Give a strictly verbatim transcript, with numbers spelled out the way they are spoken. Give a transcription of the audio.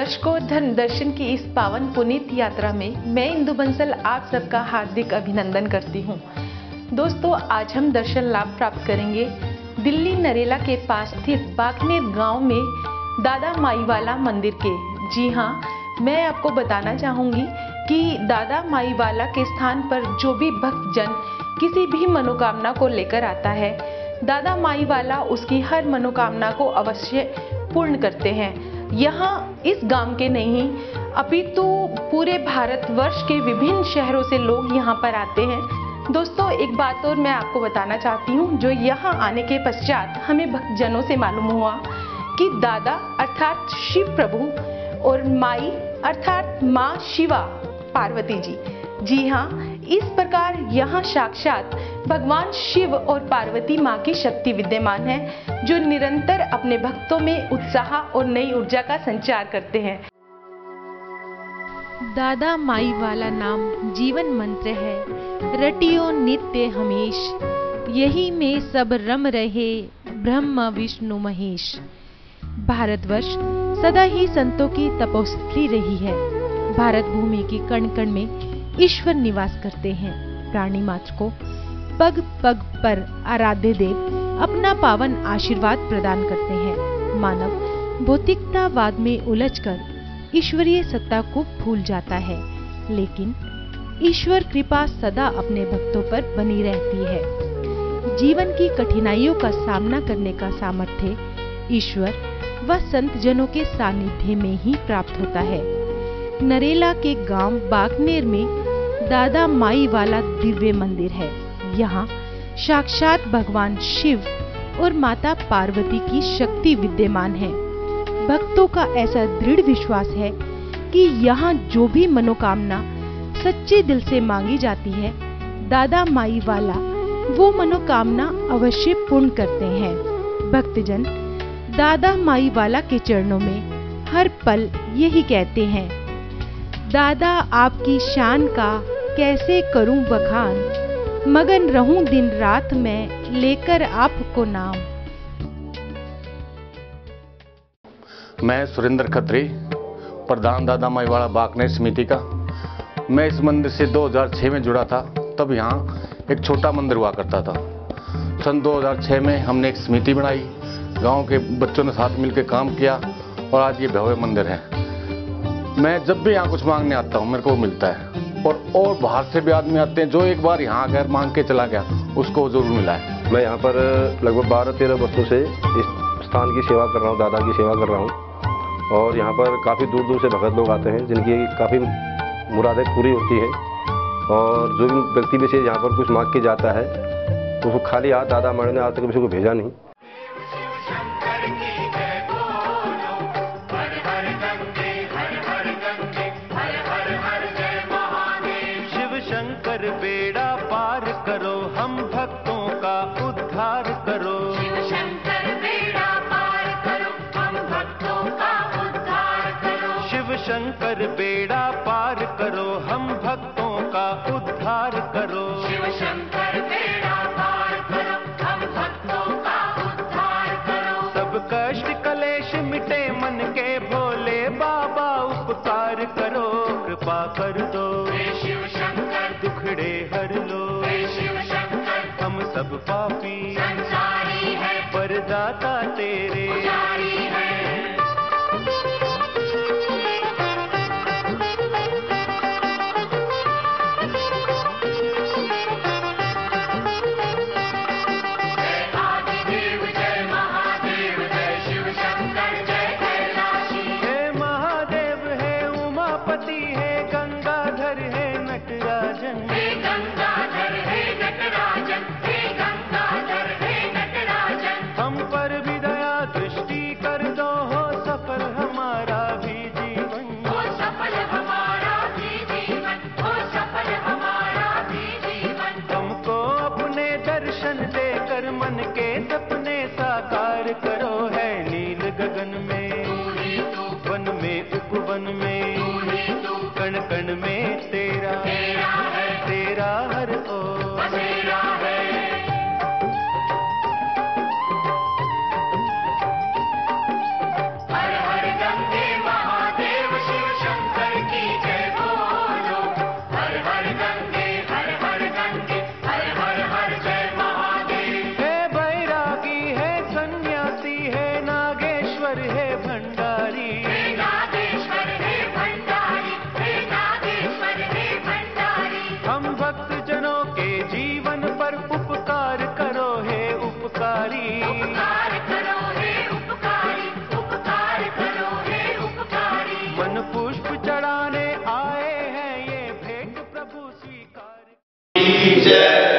दर्शकों, धर्म दर्शन की इस पावन पुनीत यात्रा में मैं इंदु बंसल आप सबका हार्दिक अभिनंदन करती हूँ। दोस्तों, आज हम दर्शन लाभ प्राप्त करेंगे दिल्ली नरेला के पास स्थित बाकनेर गांव में दादा माईवाला मंदिर के। जी हाँ, मैं आपको बताना चाहूँगी कि दादा माईवाला के स्थान पर जो भी भक्तजन किसी भी मनोकामना को लेकर आता है, दादा माईवाला उसकी हर मनोकामना को अवश्य पूर्ण करते हैं। यहाँ इस गांव के नहीं अपितु पूरे भारतवर्ष के विभिन्न शहरों से लोग यहाँ पर आते हैं। दोस्तों, एक बात और मैं आपको बताना चाहती हूँ, जो यहाँ आने के पश्चात हमें भक्तजनों से मालूम हुआ कि दादा अर्थात शिव प्रभु और माई अर्थात माँ शिवा पार्वती जी। जी हाँ, इस प्रकार यहाँ साक्षात भगवान शिव और पार्वती माँ की शक्ति विद्यमान है, जो निरंतर अपने भक्तों में उत्साह और नई ऊर्जा का संचार करते हैं। दादा माई वाला नाम जीवन मंत्र है, रटियो नित्य हमेश, यही में सब रम रहे ब्रह्म विष्णु महेश। भारतवर्ष सदा ही संतों की तपोस्थली रही है। भारत भूमि की कण कण में ईश्वर निवास करते हैं। प्राणी मात्र को पग पग पर आराध्य देव अपना पावन आशीर्वाद प्रदान करते हैं। मानव भौतिकतावाद में उलझकर ईश्वरीय सत्ता को भूल जाता है, लेकिन ईश्वर कृपा सदा अपने भक्तों पर बनी रहती है। जीवन की कठिनाइयों का सामना करने का सामर्थ्य ईश्वर व संत जनों के सानिध्य में ही प्राप्त होता है। नरेला के गांव बाकनेर में दादा माई वाला दिव्य मंदिर है। यहाँ साक्षात भगवान शिव और माता पार्वती की शक्ति विद्यमान है। भक्तों का ऐसा दृढ़ विश्वास है कि यहाँ जो भी मनोकामना सच्चे दिल से मांगी जाती है, दादा माई वाला वो मनोकामना अवश्य पूर्ण करते हैं। भक्तजन दादा माई वाला के चरणों में हर पल यही कहते हैं, दादा आपकी शान का कैसे करूं बखान, मगन रहूं दिन रात मैं लेकर आपको नाम। मैं सुरेंद्र खत्री, प्रधान दादा माईवाला बाकनेर समिति का। मैं इस मंदिर से दो हज़ार छह में जुड़ा था। तब यहाँ एक छोटा मंदिर हुआ करता था। सन दो हज़ार छह में हमने एक समिति बनाई, गांव के बच्चों ने साथ मिलकर काम किया और आज ये भव्य मंदिर है। मैं जब भी यहाँ कुछ मांगने आता हूँ, मेरे को मिलता है। और और बाहर से भी आदमी आते हैं, जो एक बार यहाँ अगर मांग के चला गया उसको जरूर मिला है। मैं यहाँ पर लगभग बारह तेरह वर्षों से इस स्थान की सेवा कर रहा हूँ, दादा की सेवा कर रहा हूँ। और यहाँ पर काफ़ी दूर दूर से भगत लोग आते हैं, जिनकी काफ़ी मुरादें पूरी होती हैं। और जो भी व्यक्ति भी से यहाँ पर कुछ मांग के जाता है, तो उसको खाली हाथ दादा माई ने आज तक किसी को भेजा नहीं। बेड़ा पार करो, हम भक्तों का उद्धार करो। शिव शंकर बेड़ा पार करो, हम भक्तों का उद्धार करो। शिव शंकर बेड़ा पार करो, हम भक्तों का उद्धार करो। शिव शंकर बेड़ा पार करो, हम भक्तों का उद्धार करो। सब कष्ट कलेश मिटे मन के, भोले बाबा उपकार करो, कृपा कर दो। शिव शंकर दुखड़े हर लो, शिव शंकर हम सब पापी संसारी है, वरदाता तेरे पुजारी है। जय आदिदेव जय महादेव, जय शिव शंकर जय कैलाशी। हे महादेव है उमापति है, गंगाधर है नटराजन। हे गंगाधर है नटराजन, हे गंगाधर है नटराजन। हम पर भी दया दृष्टि कर दो, हो सफल हमारा भी जीवन। हो सफल हमारा भी जीवन, हो सफल हमारा भी जीवन। हमको अपने दर्शन देकर मन के सपने साकार करो। है नील गगन में वन में उपवन में, कण कण में तेरा तेरा है, तेरा हर ओर बसेरा है। हर हर गंगे महादेव चरण पुष्प चढ़ाने आए हैं, ये भेंट प्रभु स्वीकार।